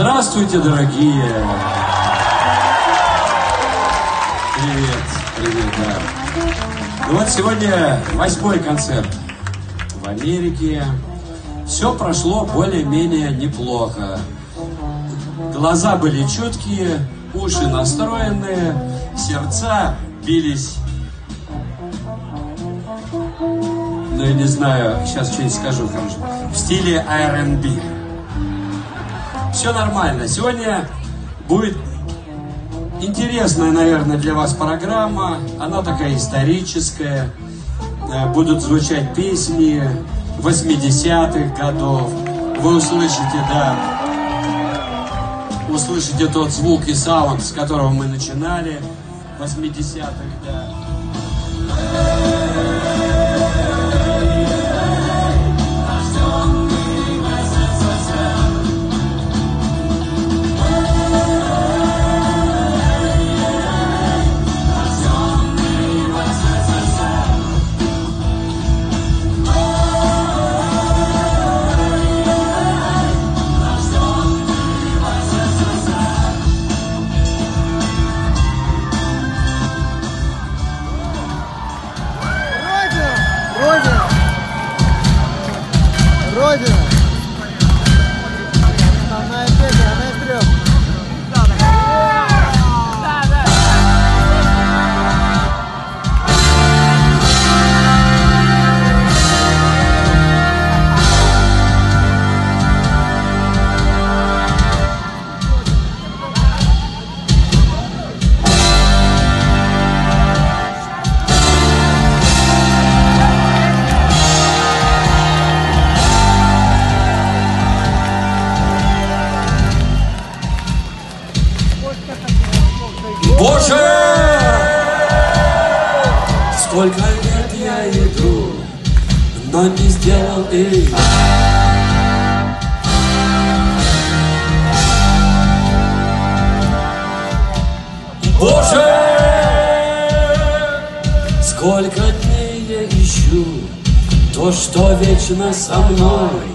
Здравствуйте, дорогие! Привет, да. Ну вот сегодня 8-й концерт в Америке. Все прошло более-менее неплохо. Глаза были чуткие, уши настроенные, сердца бились. Ну, я не знаю, сейчас что-нибудь скажу, короче. В стиле R&B. Все нормально. Сегодня будет интересная, наверное, для вас программа. Она такая историческая. Будут звучать песни 80-х годов. Вы услышите, да, услышите тот звук и саунд, с которого мы начинали в 80-х, да. Родина! Основная песня, она из трех. Боже! Сколько лет я иду, но не сделал их. Боже! Сколько дней я ищу то, что вечно со мной.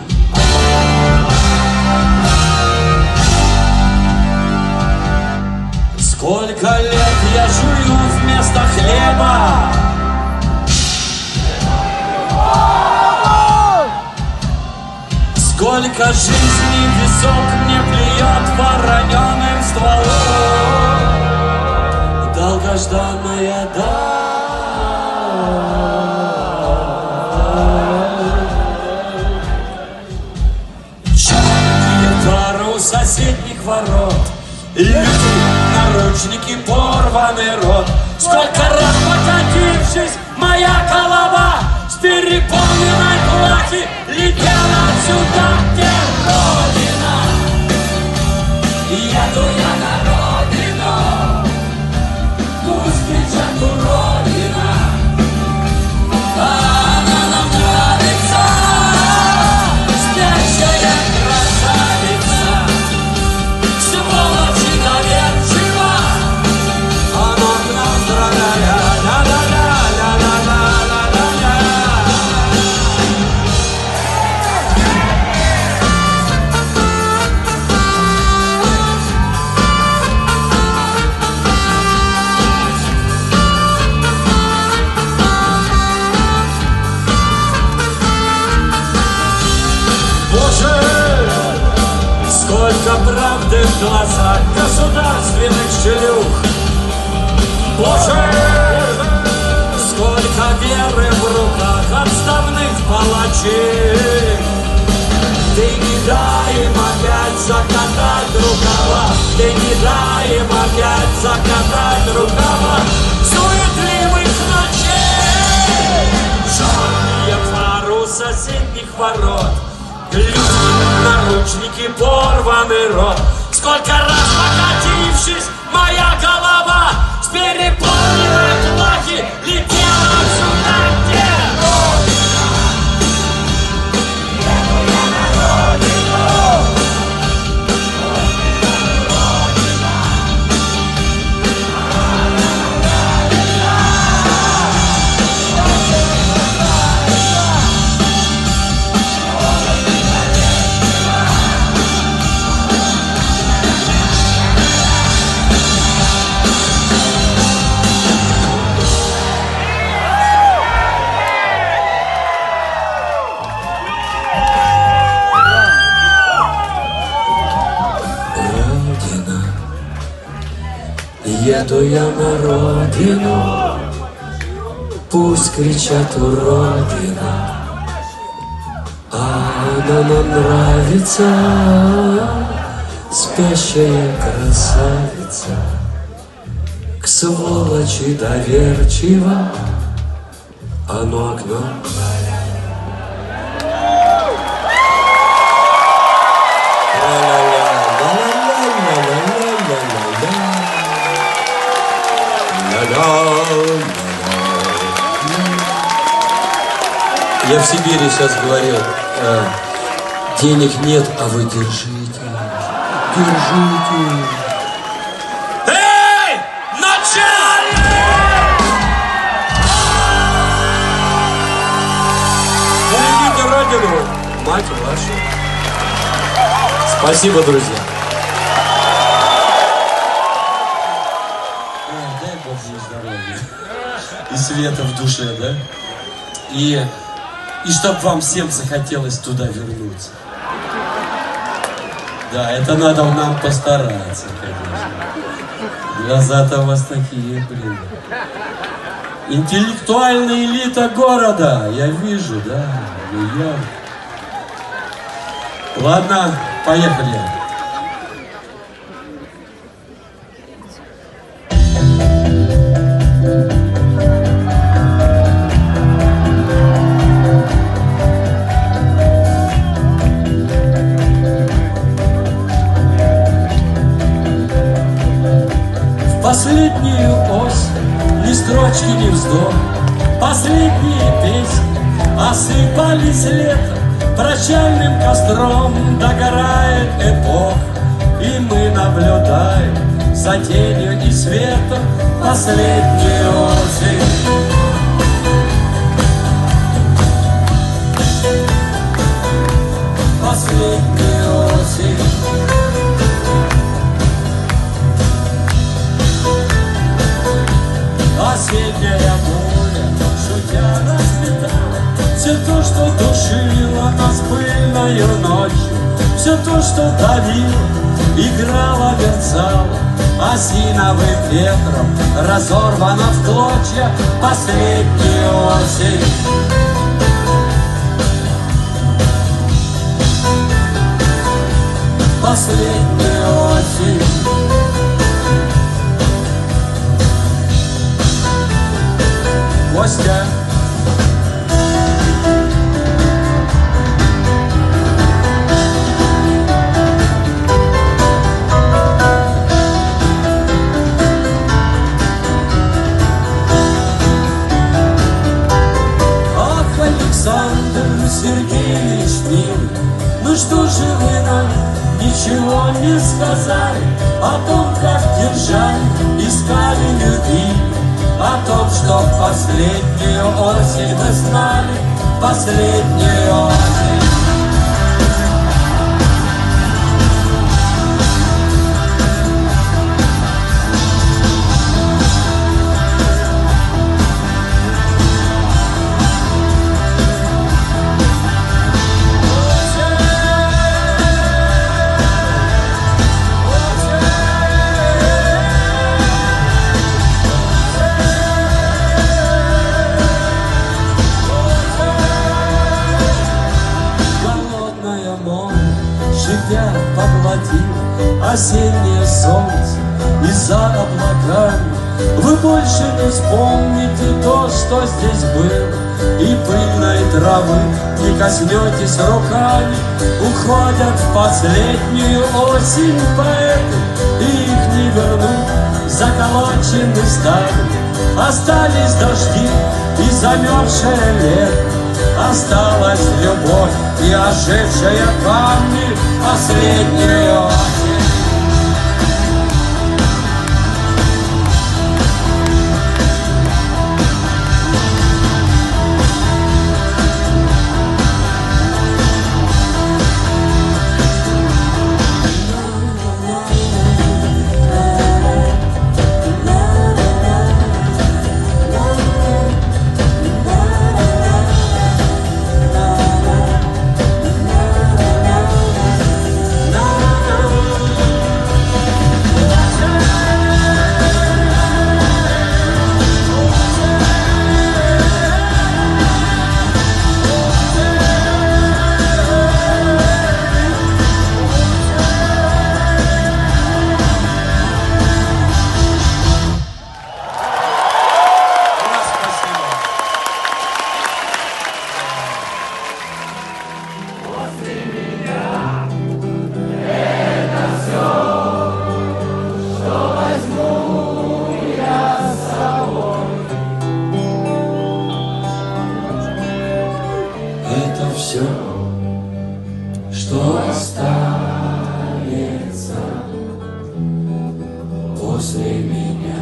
Сколько лет я жую вместо хлеба. Сколько жизней висок мне плюет вороненым стволом. Долгожданная черные пары у соседних ворот. Люди, наручники, порванный рот. Сколько раз покатившись, моя голова с переполненной плахи летела отсюда, где Родина. Еду я на родину, пусть кричат уродина. Она нам нравится, спящая красавица. Сволочи доверчива, она к нам дорогая. Ла-ла-ла-ла-ла-ла-ла-ла-ла. Боже, сколько правды в глазах государственных шлюх. Боже, сколько веры в руках отставных палачей. Ты не дай им опять закатать рукава. Ты не дай им опять закатать рукава суетливых ночей. Черные фары у соседних ворот. Люди, наручники, порванный рот. Сколько раз покатившись, моя голова с переполненной плахи летела сюда, где Родина. Еду я на родину. Родина. Еду я на родину, пусть кричат уродина, а она нам нравится, спящая красавица. К сволочи доверчиво, оно окно. Я в Сибири сейчас говорил, денег нет, а вы держите, держите. Эй, начальник! Берегите родину, мать вашу. Спасибо, друзья. Дай Бог мне здоровья и света в душе, да? И чтоб вам всем захотелось туда вернуться. Да, это надо нам постараться, конечно. Глаза-то у вас такие, блин. Интеллектуальная элита города, я вижу, да, я. Ладно, поехали. Последнюю осень, ни строчки, ни вздох, последние песни осыпались летом, прощальным костром догорает эпоха, и мы наблюдаем за тенью и светом последнюю осень. Последнюю осень. Осенняя буря, шутя, расцветала все то, что душило нас пыльною ночью, все то, что давило, играло, мерцало, осиновым ветром разорвано в клочья последнюю осень. Последнюю осень. Костя. Ах, Александр Сергеевич, милый, ну что же вы нам ничего не сказали о том, как держали, искали, любили, о том, что в последнюю осень мы знали, последнюю осень. Поглотило осеннее солнце, и за облаками вы больше не вспомните то, что здесь было, и пыльной травы не коснетесь руками. Уходят в последнюю осень поэты, и их не вернут, заколочены стали. Остались дожди и замерзшее лето, осталась любовь и ожившие камни последнюю осень. все, что останется после меня.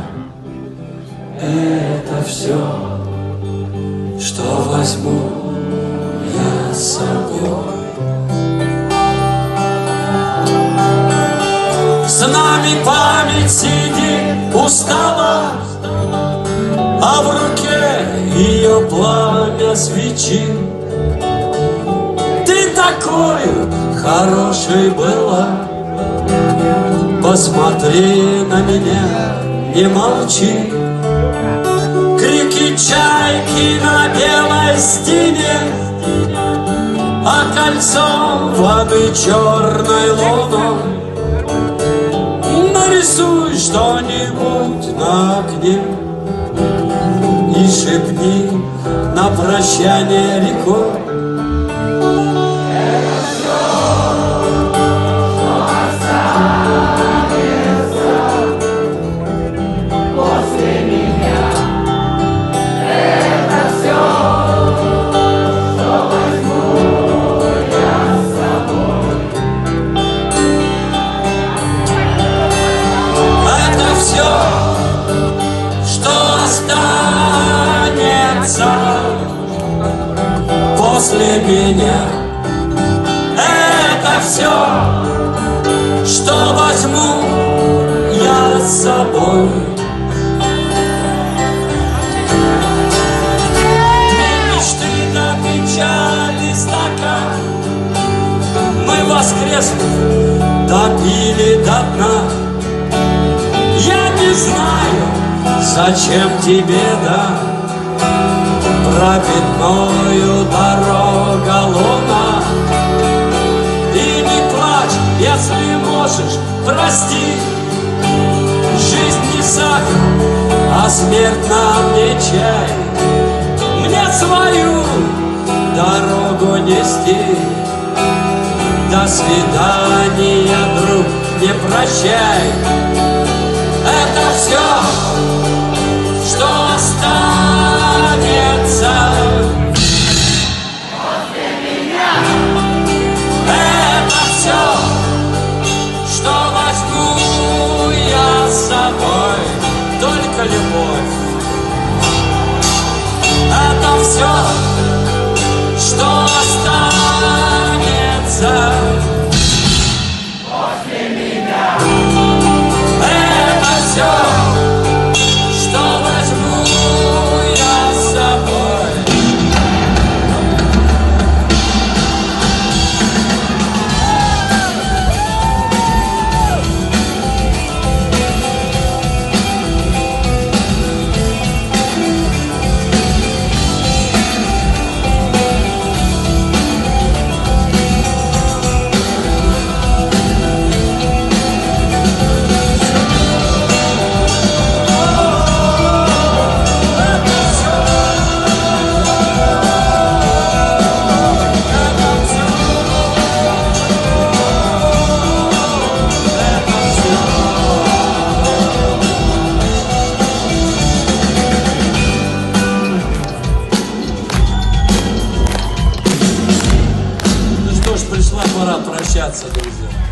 Это все, что возьму я с собой. С нами память сидит устала, а в руке ее пламя свечи. Ты такой хорошей была, посмотри на меня, не молчи. Крики чайки на белой стене, а кольцом воды черной луной нарисуй что-нибудь на окне и шепни на прощание рекой. После меня это все, что возьму я с собой. Две мечты до печали стакан, мы воскреснув допили до дна. Я не знаю, зачем тебе, да, пропитною дорога луна. И не плачь, если можешь, прости. Жизнь не сахар, а смерть на мне чай. Мне свою дорогу нести. До свидания, друг, не прощай. Это все, что останется после меня. Это все, что возьму я с собой. Только любовь. Это все, что останется после меня. Это все, что возьму я с собой. Пришла пора прощаться, друзья.